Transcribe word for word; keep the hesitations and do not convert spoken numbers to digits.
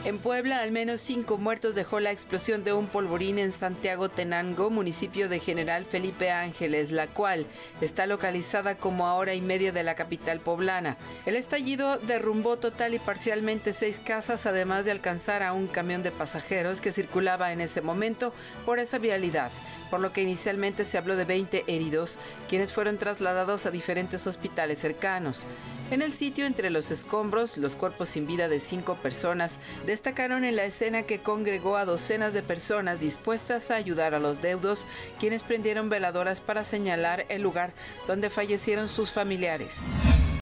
En Puebla, al menos cinco muertos dejó la explosión de un polvorín en Santiago Tenango, municipio de General Felipe Ángeles, la cual está localizada como a hora y media de la capital poblana. El estallido derrumbó total y parcialmente seis casas, además de alcanzar a un camión de pasajeros que circulaba en ese momento por esa vialidad, por lo que inicialmente se habló de veinte heridos, quienes fueron trasladados a diferentes hospitales cercanos. En el sitio, entre los escombros, los cuerpos sin vida de cinco personas destacaron en la escena que congregó a docenas de personas dispuestas a ayudar a los deudos, quienes prendieron veladoras para señalar el lugar donde fallecieron sus familiares.